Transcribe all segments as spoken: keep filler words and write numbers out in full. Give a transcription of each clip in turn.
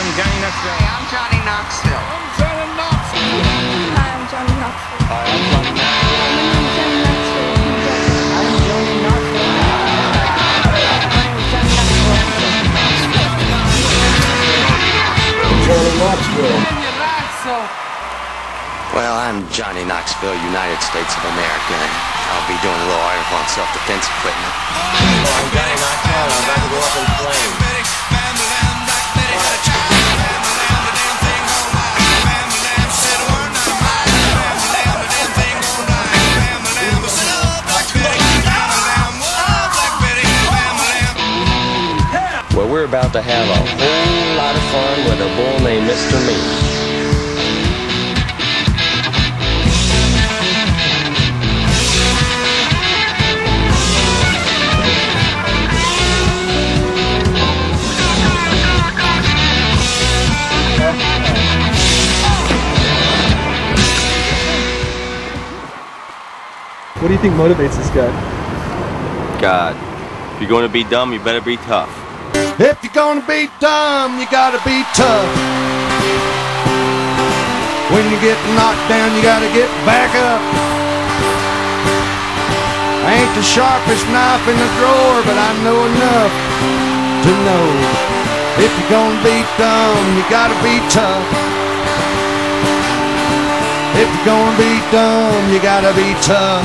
I'm Johnny Knoxville. Hey, I'm Johnny Knoxville. I'm Johnny Knoxville. Hi, I'm Johnny Knoxville. Hi, I'm Johnny Knoxville. My name is Johnny Knoxville. I'm Johnny Knoxville. Johnny Knoxville. Well, I'm Johnny Knoxville, United States of America, and I'll be doing a little article on self-defense equipment. Oh, I'm Johnny Knoxville, and I'm about to go up in flames. Well, we're about to have a whole lot of fun with a bull named Mister Me. What do you think motivates this guy? God, if you're going to be dumb, you better be tough. If you're gonna be dumb, you gotta be tough. When you get knocked down, you gotta get back up. I ain't the sharpest knife in the drawer, but I know enough to know if you're gonna be dumb, you gotta be tough. If you're gonna be dumb, you gotta be tough.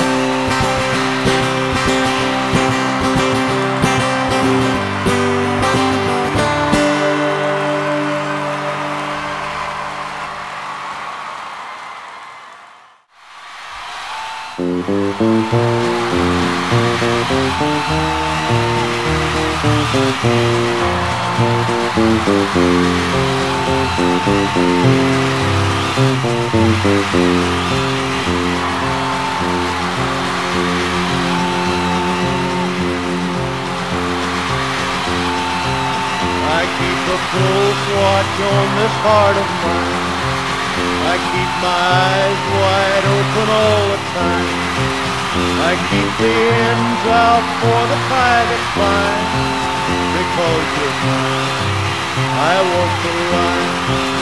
I keep a close watch on this heart of mine. I keep my eyes wide open all the time. I keep the ends out for the tie that binds. Because you're mine, I walk the line.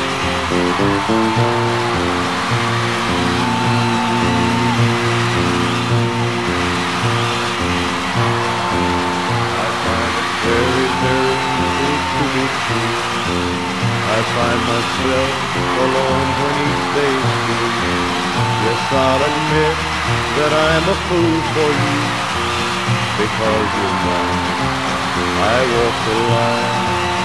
I find it very, very easy to be true. I find myself alone when each day's through. Yes, I'll admit that I'm a fool for you. Because you're mine, I walk the line.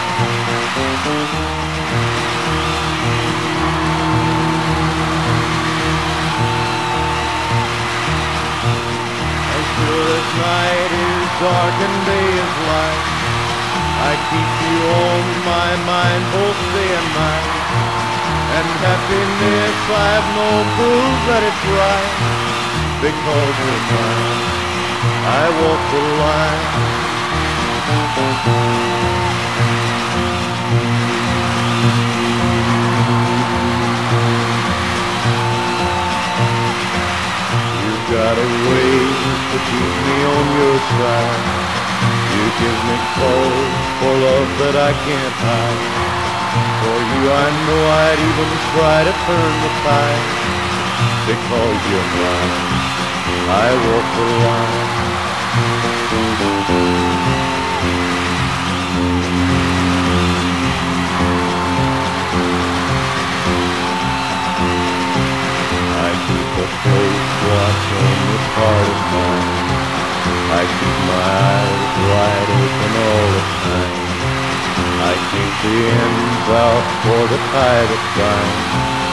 As sure as night is dark and day is light, I keep you on my mind both day and night. And happiness I've known proves that it's right. Because you're mine, I walk the line. You've got a way to keep me on your side. You give me cause for love that I can't hide. For you I know I'd even try to turn the tide. Because you're mine, I walk the line. I keep a close watch on this heart of mine. I keep my eyes wide open all the time. I keep the ends out for the tie that binds.